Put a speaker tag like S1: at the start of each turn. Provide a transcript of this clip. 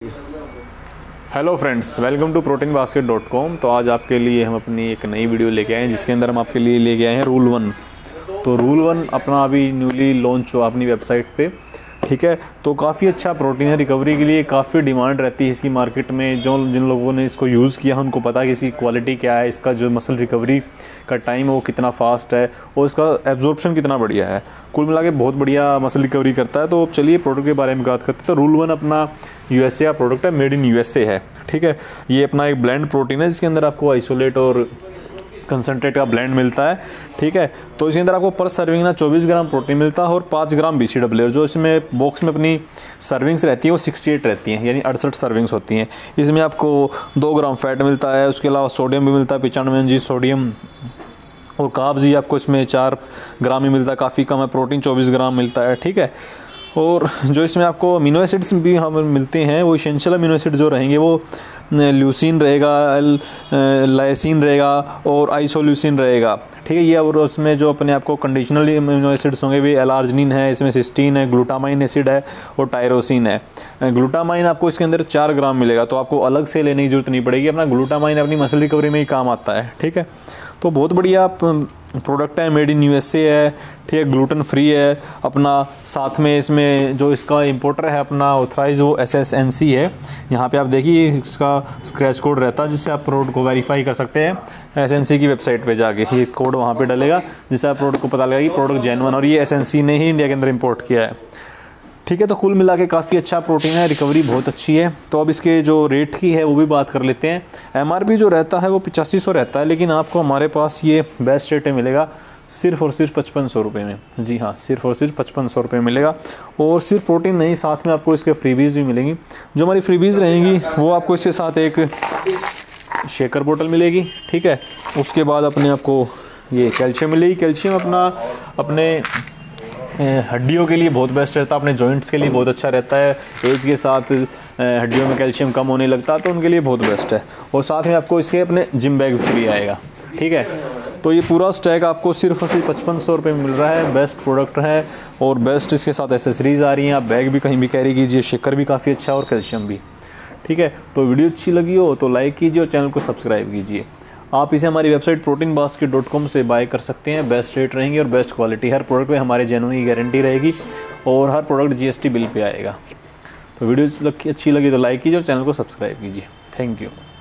S1: Hello friends, welcome to proteinbasket.com। तो आज आपके लिए हम अपनी एक नई वीडियो लेके आए हैं जिसके अंदर हम आपके लिए लेके आए हैं रूल 1। तो रूल 1 अपना अभी न्यूली लॉन्च हुआ अपनी वेबसाइट पे, ठीक है। तो काफ़ी अच्छा प्रोटीन है, रिकवरी के लिए काफ़ी डिमांड रहती है इसकी मार्केट में। जो जिन लोगों ने इसको यूज़ किया है उनको पता है कि इसकी क्वालिटी क्या है, इसका जो मसल रिकवरी का टाइम है वो कितना फास्ट है और इसका एब्जॉर्प्शन कितना बढ़िया है। कुल मिला के बहुत बढ़िया मसल रिकवरी करता है। तो चलिए प्रोडक्ट के बारे में बात करते हैं। तो रूल 1 अपना यूएसए का प्रोडक्ट है, मेड इन यूएसए है, ठीक है। ये अपना एक ब्लेंड प्रोटीन है जिसके अंदर आपको आइसोलेट और कंसनट्रेट का ब्लेंड मिलता है, ठीक है। तो इसके अंदर आपको पर सर्विंग ना 24 ग्राम प्रोटीन मिलता है और 5 ग्राम BCAA। जो इसमें बॉक्स में अपनी सर्विंग्स रहती है वो 68 रहती हैं, यानी 68 सर्विंग्स होती हैं। इसमें आपको 2 ग्राम फैट मिलता है, उसके अलावा सोडियम भी मिलता है 95 mg सोडियम, और कार्ब्स ही आपको इसमें 4 ग्राम ही मिलता है, काफ़ी कम है। प्रोटीन 24 ग्राम मिलता है, ठीक है। और जो इसमें आपको अमीनो एसिड्स भी हमें मिलते हैं वो इसेंशियल अमीनो एसिड जो रहेंगे वो ल्यूसीन रहेगा, लाइसिन रहेगा और आइसोल्यूसिन रहेगा, ठीक है। ये और उसमें जो अपने आपको कंडीशनल अमीनो एसिड्स होंगे वे एलार्जिनिन है, इसमें सिस्टीन है, ग्लूटामाइन एसिड है और टायरोसिन है। ग्लूटामाइन आपको इसके अंदर 4 ग्राम मिलेगा, तो आपको अलग से लेने की जरूरत नहीं पड़ेगी। अपना ग्लूटामाइन अपनी मसल रिकवरी में ही काम आता है, ठीक है। तो बहुत बढ़िया प्रोडक्ट है, मेड इन यूएसए है, ठीक है, ग्लूटेन फ्री है अपना। साथ में इसमें जो इसका इंपोर्टर है अपना ऑथराइज वो SSNC है। यहाँ पे आप देखिए इसका स्क्रैच कोड रहता है जिससे आप प्रोडक्ट को वेरीफाई कर सकते हैं SNC की वेबसाइट पे जाके। ये कोड वहाँ पे डलेगा जिससे आप प्रोडक्ट को पता लगेगा कि प्रोडक्ट जेन्युइन और ये SNC ने ही इंडिया के अंदर इंपोर्ट किया है, ठीक है। तो कुल मिला के काफ़ी अच्छा प्रोटीन है, रिकवरी बहुत अच्छी है। तो अब इसके जो रेट की है वो भी बात कर लेते हैं। MRP जो रहता है वो 8500 रहता है, लेकिन आपको हमारे पास ये बेस्ट रेट में मिलेगा सिर्फ और सिर्फ 5500 रुपये में। जी हाँ, सिर्फ और सिर्फ 5500 रुपये मिलेगा। और सिर्फ प्रोटीन नहीं, साथ में आपको इसके फ्रीबीज़ भी मिलेंगी। जो हमारी फ्रीबीज़ रहेंगी वो आपको इसके साथ एक शेकर बोतल मिलेगी, ठीक है। उसके बाद अपने आपको ये कैल्शियम मिलेगी। कैल्शियम अपने हड्डियों के लिए बहुत बेस्ट रहता है, अपने जॉइंट्स के लिए बहुत अच्छा रहता है। एज के साथ हड्डियों में कैल्शियम कम होने लगता है तो उनके लिए बहुत बेस्ट है। और साथ में आपको इसके अपने जिम बैग फ्री आएगा, ठीक है। तो ये पूरा स्टैक आपको सिर्फ और सिर्फ 5500 रुपये में मिल रहा है। बेस्ट प्रोडक्ट है और बेस्ट इसके साथ एसेसरीज आ रही हैं। आप बैग भी कहीं भी कैरी कीजिए, शेकर भी काफ़ी अच्छा और कैल्शियम भी, ठीक है। तो वीडियो अच्छी लगी हो तो लाइक कीजिए और चैनल को सब्सक्राइब कीजिए। आप इसे हमारी वेबसाइट proteinbasket.com से बाय कर सकते हैं। बेस्ट रेट रहेंगे और बेस्ट क्वालिटी। हर प्रोडक्ट पे हमारे जेन्युइन की गारंटी रहेगी और हर प्रोडक्ट GST बिल पे आएगा। तो वीडियो अच्छी लगी तो लाइक कीजिए और चैनल को सब्सक्राइब कीजिए। Thank you.